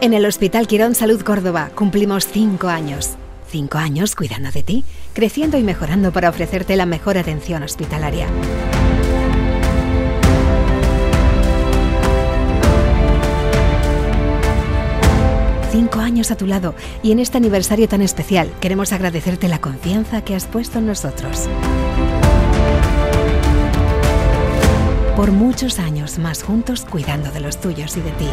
En el Hospital Quirón Salud Córdoba cumplimos 5 años. 5 años cuidando de ti, creciendo y mejorando para ofrecerte la mejor atención hospitalaria. Cinco años a tu lado, y en este aniversario tan especial queremos agradecerte la confianza que has puesto en nosotros. Por muchos años más juntos cuidando de los tuyos y de ti.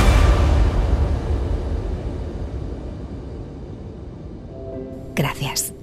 Gracias.